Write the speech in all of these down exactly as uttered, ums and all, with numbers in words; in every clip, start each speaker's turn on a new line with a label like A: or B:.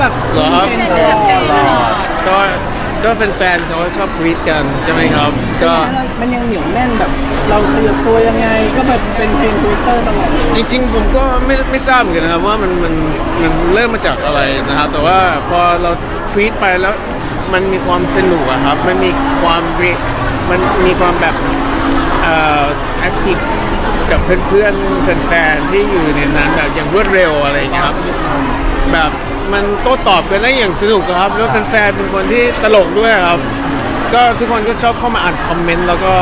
A: แบบ
B: เหรอครับก็ก็แฟนๆเขาชอบทวีตกันใช่ไหมครับก็
A: มันยังเหนียวแน่นแบบเราขยับตัวยังไงก็แบบเป็นเพลงทวิตเตอร์ตลอด
B: จริงๆผมก็ไม่ไม่ทราบเหมือนกันนะครับว่ามันมันมันเริ่มมาจากอะไรนะครับแต่ว่าพอเราทวีตไปแล้วมันมีความสนุกอะครับมันมีความมันมีความแบบเอ่อแอคทีฟกับเพื่อนๆแฟนๆที่อยู่ในนั้นแบบอย่างรวดเร็วอะไรอย่างเงี้ยครับแบบมันโต้ตอบกันได้อย่างสนุกครับแล้วแฟนๆเป็นคนที่ตลกด้วยครับก็ทุกคนก็ชอบเข้ามาอ่านคอมเมนต์แล้วก็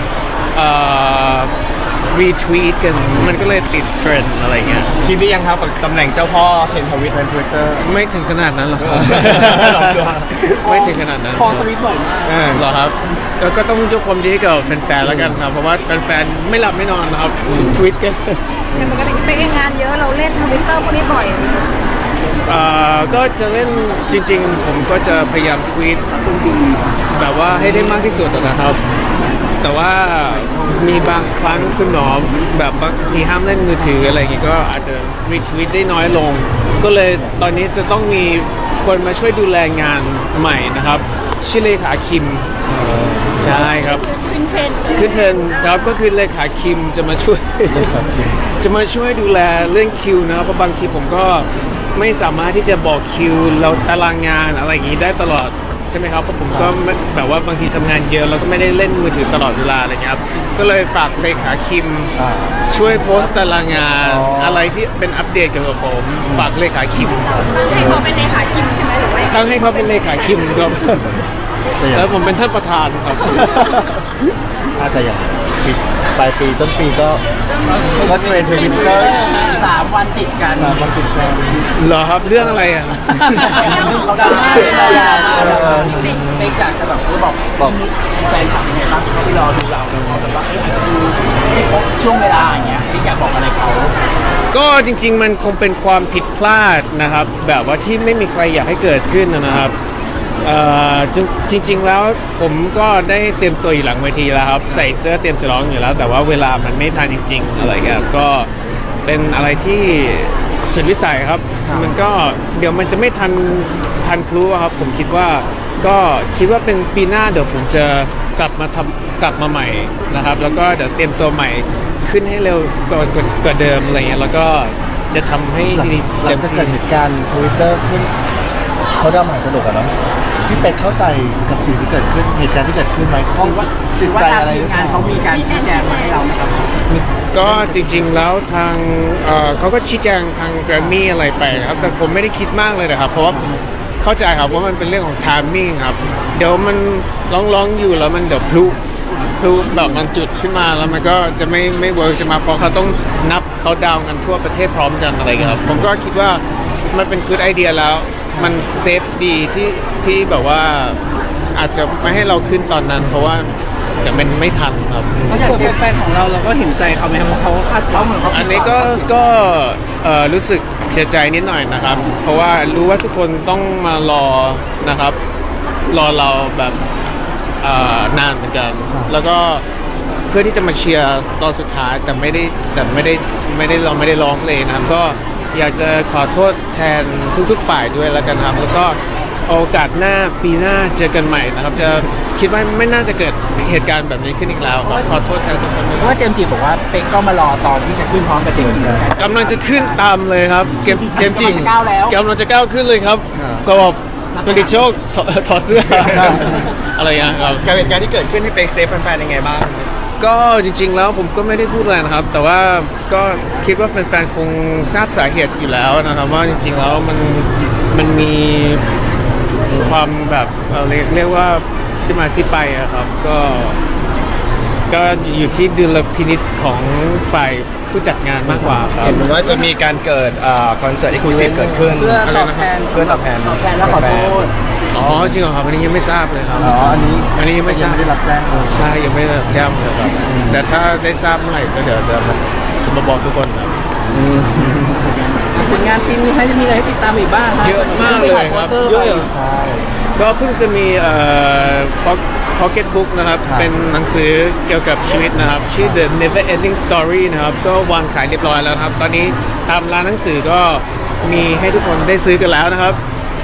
B: รีทวีตกันมันก็เลยติดเทรนด์อะไรเงี้ย
C: ชินได้ยังครับกับตำแหน่งเจ้าพ่อเทรนทวิตในทวิตเตอร์
B: ไม่ถึงขนาดนั้นหรอกครับไม่ถึงขนาดนั้น
A: พอทวิตบ่อยมาก
B: หรอครับก็ต้องยกความดีให้กับแฟนๆแล้วกันครับเพราะว่าแฟนๆไม่หลับไม่นอนนะครับทวิตกัน
D: อย่างปกติไปงานเยอะเราเล่นทวิตเตอร์พวกนี้บ่อย
B: ก็จะเล่นจริงๆผมก็จะพยายามทวีตแบบว่าให้ได้มากที่สุดนะครับแต่ว่ามีบางครั้งคุณหมอแบบบางทีห้ามเล่นมือถืออะไรอย่างงี้ก็อาจจะรีทวีตได้น้อยลงก็เลยตอนนี้จะต้องมีคนมาช่วยดูแลงานใหม่นะครับชื่อเลขาคิมใช่ครับคือเทรนครับก็คือเลขาคิมจะมาช่วยจะมาช่วยดูแลเรื่องคิวนะครับเพราะบางทีผมก็ไม่สามารถที่จะบอกคิวเราตารางงานอะไรอย่างนี้ได้ตลอดใช่ไหมครับเพราะผมก็แบบว่าบางทีทำงานเยอะแล้วก็ไม่ได้เล่นมือถือตลอดเวลาอะไรเงี้ยครับก็เลยฝากเลขาคิมช่วยโพสต์ตารางงานอะไรที่เป็นอัปเดตเกี่ยวกับผมฝากเลขาคิม
D: ให้เขาเป็นเลขาคิมใช่ไหมหรือว่า
B: ตั้งให้เขาเป็นเลขาคิมครับแล้วผมเป็นท่านประธานครับ
E: อาจจะอย่างปีปลายปีต้นปีก็ก็เทรนทวิตเตอร์
A: สามวันติดกัน
E: สามวันติดกัน
B: เหรอครับเรื่องอะไรอ่ะ
A: เขาดราม่าเราอยากไม่อยากจะแบบบอกบอกแฟนคลับยังไงบ้างเขาไปรอดูเราเขาแบบว่าเอออาจจะดูไม่ครบช่วงเวลาอย่างเงี้ยไม่อยากบอกอะไรเขา
B: ก็จริงๆมันคงเป็นความผิดพลาดนะครับแบบว่าที่ไม่มีใครอยากให้เกิดขึ้นนะครับจริงๆแล้วผมก็ได้เตรียมตัวอยู่หลังเวทีแล้วครับใส่เสื้อเตรียมจะร้องอยู่แล้วแต่ว่าเวลามันไม่ทันจริงๆอะไรเงี้ยก็เป็นอะไรที่สุดวิสัยครับมันก็เดี๋ยวมันจะไม่ทันทันพลุครับผมคิดว่าก็คิดว่าเป็นปีหน้าเดี๋ยวผมจะกลับมาทำกลับมาใหม่นะครับแล้วก็เดี๋ยวเตรียมตัวใหม่ขึ้นให้เร็วกว่ากว่าเดิมอะไรเงี้ยแล้วก็จะทำให้ดี
E: หลังจากเกิดเหตุการณ์ทวิตเตอร์ขึ้นเขาดำหาสนุกอะเนาะพี่เป็ดเข้าใจกับสิ่งที่เกิดขึ้นเหตุการณ์ที่เกิดขึ้นไหมข้องติดใจอะไร
A: งานเขามีการชี้แจงมาให้เราไหมครับ
B: ก็จริงๆแล้วทางเขาก็ชี้แจงทางแกรมมี่อะไรไปนะครับแต่ผมไม่ได้คิดมากเลยนะครับเพราะว่าผมเข้าใจครับว่ามันเป็นเรื่องของไทมิ่งครับเดี๋ยวมันร้องๆอยู่แล้วมันเดี๋ยวพลุพลุแบบมันจุดขึ้นมาแล้วมันก็จะไม่ไม่เวิร์กจะมาเพราะเขาต้องนับเขาดาวกันทั่วประเทศพร้อมกันอะไรครับผมก็คิดว่ามันเป็น good idea แล้วมันเซฟดีที่ที่แบบว่าอาจจะไม่ให้เราขึ้นตอนนั้นเพราะว่าเดี๋ยวมันไม่ทันครับ
A: เขาอยากเป็นแฟนของเราเราก็เห็นใจเขาไหมครับเขาคาดหวังเหมือนเขา
B: อันนี้ก็ก็รู้สึกเสียใจนิดหน่อยนะครับเพราะว่ารู้ว่าทุกคนต้องมารอนะครับรอเราแบบนานเหมือนกันแล้วก็เพื่อที่จะมาเชียร์ตอนสุดท้ายแต่ไม่ได้แต่ไม่ได้ไม่ได้เราไม่ได้ร้องเลยนะครับก็อยากจะขอโทษแทนทุกๆฝ่ายด้วยแล้วกันครับแล้วก็โอกาสหน้าปีหน้าเจอกันใหม่นะครับจะคิดว่าไม่น่าจะเกิดเหตุการณ์แบบนี้ขึ้นอีกแล้วครับขอโทษแทนทุกคนด้วย
A: เพราะว่าเจมส์จีบอกว่าเป็กก็มารอตอนที่จะขึ้นพร้อมกับเจมส์จี
B: กำลังจะขึ้นตามเลยครับเจมส์จีกำลังจะก้าวขึ้นเลยครับก็บอกเป็นดิโชคถอดเสื้ออะไรอย่างเงี้ยครับ
C: การเหตุการณ์ที่เกิดขึ้นที่เป็กเซฟแฟนๆยังไงบ้าง
B: ก็จริงๆแล้วผมก็ไม่ได้พูดอะไรนะครับแต่ว่าก็คิดว่าแฟนๆคงทราบสาเหตุอยู่แล้วนะครับว่าจริงๆแล้วมันมันมีความแบบเรียกเรียกว่าที่มาที่ไปอะครับก็ก็อยู่ที่ดุลพินิจของฝ่ายผู้จัดงานมากกว่าครับ
C: เห็นว่าจะมีการเกิดคอนเสิร์ตเอ็กซ์คลูซีฟเกิดขึ้น
A: เพื่อตอบแทน
C: เพื่อตอบแทน
A: ตอบแทนแล้วขอโทษ
B: อ๋อจริงเหรอครับอันนี้ยังไม่ทราบเลยครับ
E: อ๋ออันนี้
B: อันนี้ยังไม่ทราบ
E: ไม่ได้รับแจ้ง
B: ใช่ยังไม่ได้รับแจ้งเลยครับแต่ถ้าได้ทราบเมื่อไหร่ก็เดี๋ยวจะมาบอกทุกคนครับ
A: ถึงงานปีนี้ให้จะมีอะไรให้ติดตามอีกบ้างครับ
B: เยอะมากเลยครับเยอะใช่ก็เพิ่งจะมีเอ่อ Pocket Book นะครับเป็นหนังสือเกี่ยวกับชีวิตนะครับชื่อ The Never Ending Story นะครับก็วางขายเรียบร้อยแล้วครับตอนนี้ตามร้านหนังสือก็มีให้ทุกคนได้ซื้อกันแล้วนะครับ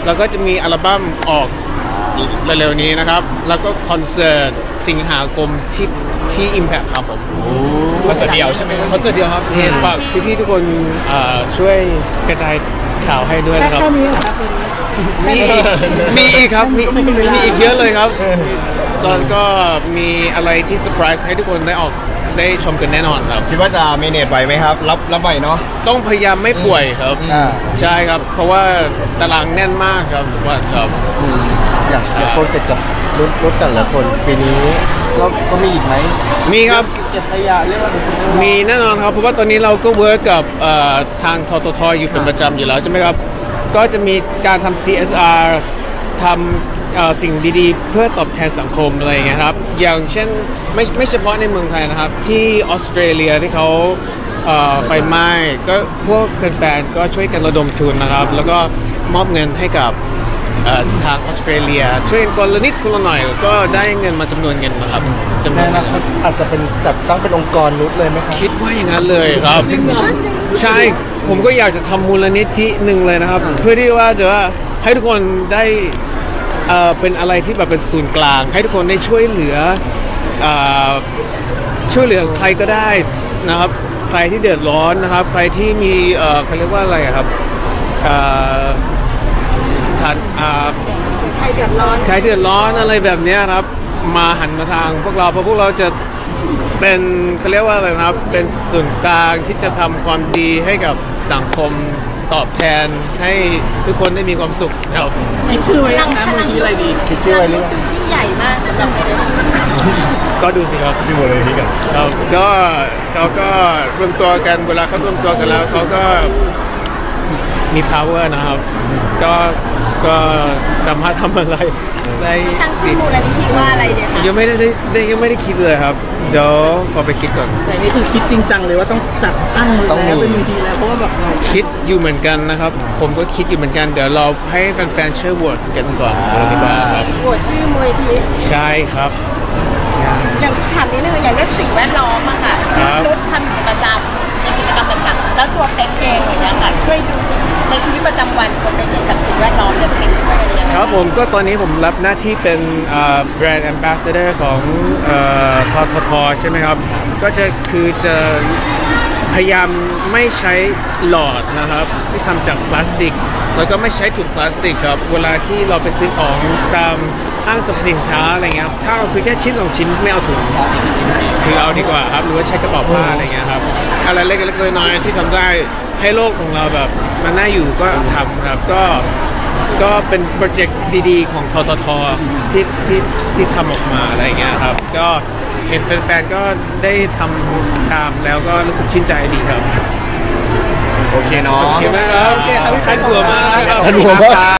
B: แล้วก็จะมีอัลบั้มออกเร็วๆนี้นะครับ แล้วก็คอนเสิร์ตสิงหาคมที่ที่ Impact ครับผม
C: คอนเสิร์ตเดียวใช่ไหม
B: คอนเสิร์ตเดียวครับฝากพี่ๆทุกคนเอ่อช่วยกระจายข่าวให้ด้วยนะครับ
A: แค่นี้เหรอครับปีนี้
B: มีมีอีกครับมีมีอีกเยอะเลยครับตอนก็มีอะไรที่เซอร์ไพรส์ให้ทุกคนได้ออกได้ชมกันแน่นอนครับ
C: คิดว่าจะเมเนจไหวไหมครับ รับรับไหวเนาะ
B: ต้องพยายามไม่ป่วยครับ
E: อ่า
B: ใช่ครับ เพราะว่าตารางแน่นมากครับทุกวันครับ
E: อย่างอย่างโปรเจกต์กับรถรถแต่ละคนปีนี้ก็ก็มีอีกไหม
B: มีครับ
E: เก็บขยะเรื่องอะไรพวกนี้
B: มีแน่นอนครับ เพราะว่าตอนนี้เราก็เวิร์กกับเอ่อทางทททอยู่เป็นประจำอยู่แล้วใช่ไหมครับ ก็จะมีการทำ ซี เอส อาร์ ทำเอ่อสิ่งดีๆ เพื่อตอบแทนสังคมอะไรอย่างเงี้ยครับ อย่างเช่นไม่ไม่เฉพาะในเมืองไทยนะครับ ที่ออสเตรเลียที่เขาเอ่อไฟไหม้ก็พวกแฟนๆก็ช่วยกันระดมทุนนะครับ แล้วก็มอบเงินให้กับเอ่อทางออสเตรเลีย ช่วยคนละนิดคนละหน่อย ก็ได้เงินมาจำนวนเงินนะครับจำน
E: ใน
B: วน
E: อ
B: เงิ
E: นาน คตอาจจะเป็นจัดตั้งเป็นองค์กรนุชเลยไหมครับ
B: คิดว่าอย่างนั้นเลยครับ ใช่ ผมก็อยากจะทำมูลนิธิหนึ่งเลยนะครับ เพื่อที่ว่าจะว่าให้ทุกคนได้เอ่อเป็นอะไรที่แบบเป็นศูนย์กลาง ให้ทุกคนได้ช่วยเหลือเอ่อช่วยเหลือใครก็ได้นะครับ ใครที่เดือดร้อนนะครับ ใครที่มีเอ่อเขาเรียกว่าอะไรอะครับเอ่อฐานอ่า
D: ใครเดือดร้อน
B: ใครเดือดร้อนอะไรแบบเนี้ยครับ มาหันมาทางพวกเราเพราะพวกเราจะเป็นเขาเรียกว่าอะไรนะครับ เป็นส่วนกลางที่จะทำความดีให้กับสังคมตอบแทนให้ทุกคนได้มีความสุขครับ
A: คิดชื่อไว้ยังนะมูลนิธิอะไรดี
E: คิดชื่อไว้หรือยัง
D: ยิ่งใหญ่มากสำหรับเรา
B: ก็ดูสิครับ
C: ชื่อมูลนิธิกัน
B: ครับก็เขาก็รวมตัวกันเวลาเขารวมตัวกันแล้วเขาก็มี power นะครับ ก็ก็สามารถทำอะไรได้
D: ตั้งชื่อมูลนิธิว่าอะไรเดี๋ยวคะ
B: ยังไม่ได้ได้ยังไม่ได้คิดเลยครับ เดี๋ยวขอไปคิดก่อน
A: แต่นี่คือคิดจริงจังเลยว่าต้องจัดตั้งแล้วเป็นมูลนิธิแล้วเพราะว่าแบบเรา
B: คิดอยู่เหมือนกันนะครับ ผมก็คิดอยู่เหมือนกัน เดี๋ยวเราให้แฟนๆช่วยโหวตกันก่อนอะไรดีกว่าครับ
D: โหวตชื่อมูลนิธิ
B: ใช่ครับใช่
D: อย่างถามนิดนึงอย่างเรื่องสิ่งแวดล้อมอะค่ะ
B: ครับ
D: รถทำอยู่ประจำในกิจกรรมต่างๆแล้วตัวเป็กเองอย่างเงี้ยค่ะช่วยดูในชีวิตประจำวันตัวเป็กเองกับสิ่งแวดล้อมเนี่ยเป็นช่วยอะไรยังไง
B: ครับผมก็ตอนนี้ผมรับหน้าที่เป็นแบรนด์แอมบาสเดอร์ของเอ่อทททใช่ไหมครับ ก็จะคือจะพยายามไม่ใช้หลอดนะครับ ที่ทำจากพลาสติก แล้วก็ไม่ใช้ถุงพลาสติกครับ เวลาที่เราไปซื้อของตามห้างสรรพสินค้าอะไรเงี้ยครับถ้าเราซื้อแค่ชิ้นสองชิ้นไม่เอาถุงถือเอาดีกว่าครับหรือว่าใช้กระเป๋าผ้าอะไรเงี้ยครับอะไรเล็กๆน้อยๆที่ทำได้ให้โลกของเราแบบมันน่าอยู่ก็ทำครับก็ ก็เป็นโปรเจกต์ดีๆของทททที่ที่ที่ทำออกมาอะไรอย่างเงี้ยครับ ก็เห็นแฟนๆก็ได้ทำตามแล้วก็รู้สึกชื่นใจดีครับ
C: โอเคเนาะ
B: โอเคไหมครับ
A: โอเคครับ
B: คันหัวมากครับ
E: คันหัวมาก